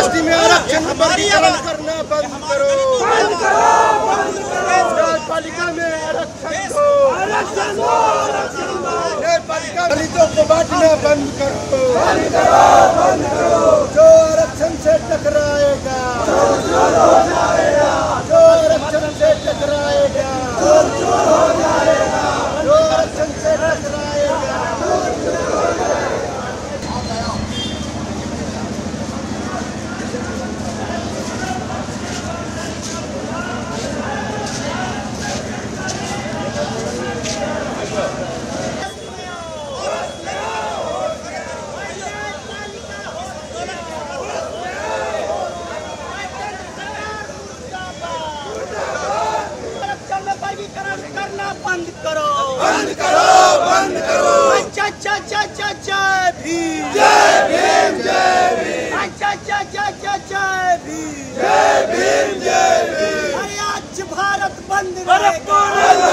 SC में आरक्षण वर्गीकरण करना बंद करो, न्यायपालिका में आरक्षण दो, न्यायपालिका दलितों को बांटना बंद करो, जो आरक्षण से टकराएगा, जो आरक्षण से टकराएगा, जो आरक्षण से टकराएगा। बंद करो, बंद करो, बंद करो। जय भीम, जय भीम, जय भीम, जय भीम, जय भीम, जय भीम। अरे आज भारत बंद रहेगा,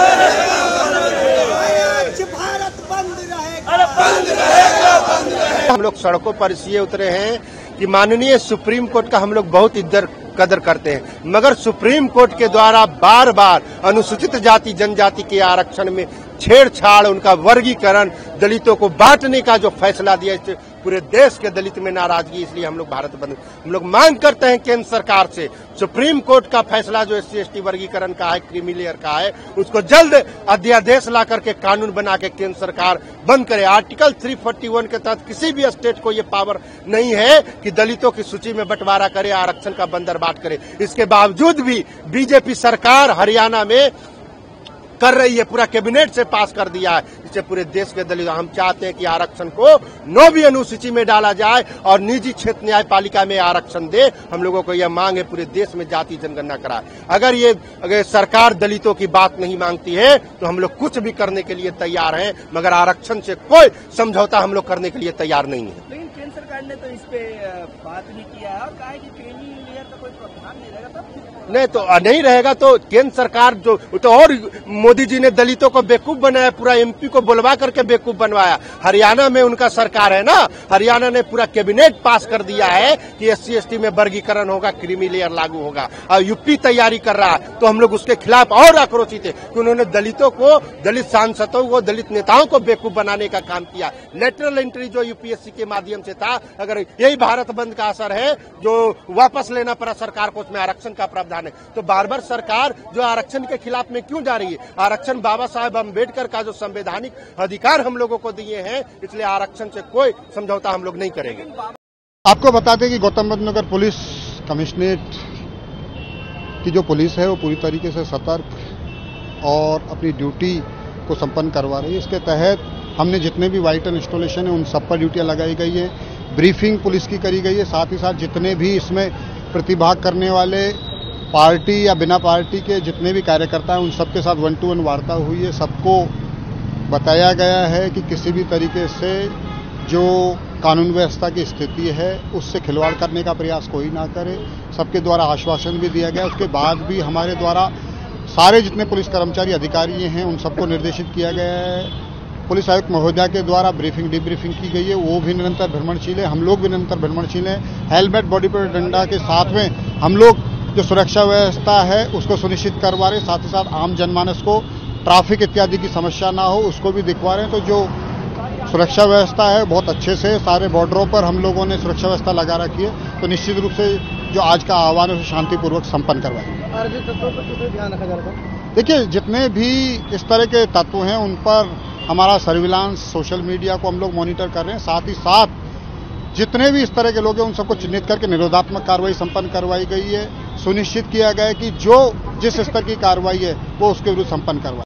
आज भारत बंद रहेगा, बंद रहेगा, बंद रहेगा। हम लोग सड़कों पर इसलिए उतरे हैं कि माननीय सुप्रीम कोर्ट का हम लोग बहुत इज्जत कदर करते हैं, मगर सुप्रीम कोर्ट के द्वारा बार बार अनुसूचित जाति जनजाति के आरक्षण में छेड़छाड़, उनका वर्गीकरण, दलितों को बांटने का जो फैसला दिया, इससे पूरे देश के दलित में नाराजगी, इसलिए हम लोग भारत बंद। हम लोग मांग करते हैं केंद्र सरकार से, सुप्रीम कोर्ट का फैसला जो एससी एसटी वर्गीकरण का है, क्रीमी लेयर का है, उसको जल्द अध्यादेश ला करके कानून बना के केंद्र सरकार बंद करे। आर्टिकल 341 के तहत किसी भी स्टेट को ये पावर नहीं है कि दलितों की सूची में बंटवारा करे, आरक्षण का बंदरबाट करे। इसके बावजूद भी बीजेपी सरकार हरियाणा में कर रही है, पूरा कैबिनेट से पास कर दिया है, इससे पूरे देश के दलित। हम चाहते हैं कि आरक्षण को 9वीं अनुसूची में डाला जाए और निजी क्षेत्र न्यायपालिका में आरक्षण दे। हम लोगों को यह मांग है, पूरे देश में जाति जनगणना कराए। अगर सरकार दलितों की बात नहीं मांगती है तो हम लोग कुछ भी करने के लिए तैयार हैं, मगर आरक्षण से कोई समझौता हम लोग करने के लिए तैयार नहीं है। लेकिन केंद्र सरकार ने तो इस पे बात नहीं किया है और कहा है कि क्रीमी लेयर का कोई प्रावधान नहीं रहेगा। नहीं तो नहीं रहेगा तो केंद्र सरकार जो तो, और मोदी जी ने दलितों को बेवकूफ बनाया, पूरा एमपी को बुलवा करके बेवकूफ बनवाया। हरियाणा में उनका सरकार है ना, हरियाणा ने पूरा कैबिनेट पास कर दिया है कि एससी एसटी में वर्गीकरण होगा, क्रीमी लेयर लागू होगा, और यूपी तैयारी कर रहा है। तो हम लोग उसके खिलाफ और आक्रोशित है कि उन्होंने दलितों को, दलित सांसदों को, दलित नेताओं को बेवकूफ बनाने का काम किया। लेटरल एंट्री जो यूपीएससी के माध्यम से था, अगर यही भारत बंद का असर है जो वापस लेना पड़ा सरकार को, उसमें आरक्षण का प्रावधान है, तो बार बार सरकार जो आरक्षण के खिलाफ में क्यों जा रही है? आरक्षण बाबा साहेब अम्बेडकर का जो संवैधानिक अधिकार हम लोगों को दिए हैं, इसलिए आरक्षण से कोई समझौता हम लोग नहीं करेंगे। आपको बताते हैं कि गौतम बुद्ध नगर पुलिस कमिश्नरेट की जो पुलिस है वो पूरी तरीके से सतर्क और अपनी ड्यूटी को संपन्न करवा रही है। इसके तहत हमने जितने भी वाइटल इंस्टॉलेशन है उन सब पर ड्यूटियां लगाई गई है, ब्रीफिंग पुलिस की करी गई है। साथ ही साथ जितने भी इसमें प्रतिभाग करने वाले पार्टी या बिना पार्टी के जितने भी कार्यकर्ता हैं, उन सबके साथ 1-to-1 वार्ता हुई है। सबको बताया गया है कि किसी भी तरीके से जो कानून व्यवस्था की स्थिति है उससे खिलवाड़ करने का प्रयास कोई ना करे। सबके द्वारा आश्वासन भी दिया गया। उसके बाद भी हमारे द्वारा सारे जितने पुलिस कर्मचारी अधिकारी हैं उन सबको निर्देशित किया गया है। पुलिस आयुक्त महोदया के द्वारा ब्रीफिंग डिब्रीफिंग की गई है, वो भी निरंतर भ्रमणशील है, हम लोग भी निरंतर भ्रमणशील हैं। हेलमेट, बॉडी पर डंडा के साथ में हम लोग जो सुरक्षा व्यवस्था है उसको सुनिश्चित करवा रहे हैं। साथ ही साथ आम जनमानस को ट्रैफिक इत्यादि की समस्या ना हो उसको भी दिखवा रहे हैं। तो जो सुरक्षा व्यवस्था है बहुत अच्छे से सारे बॉर्डरों पर हम लोगों ने सुरक्षा व्यवस्था लगा रखी है। तो निश्चित रूप से जो आज का आह्वान है उसे शांतिपूर्वक संपन्न करवाएंगे। तत्वों पर कितना ध्यान रखा जा रहा है? देखिए, जितने भी इस तरह के तत्व हैं उन पर हमारा सर्विलांस, सोशल मीडिया को हम लोग मॉनिटर कर रहे हैं। साथ ही साथ जितने भी इस तरह के लोग हैं उन सबको चिन्हित करके निरोधात्मक कार्रवाई संपन्न करवाई गई है। सुनिश्चित किया गया है कि जो जिस स्तर की कार्रवाई है वो उसके विरुद्ध संपन्न करवाए।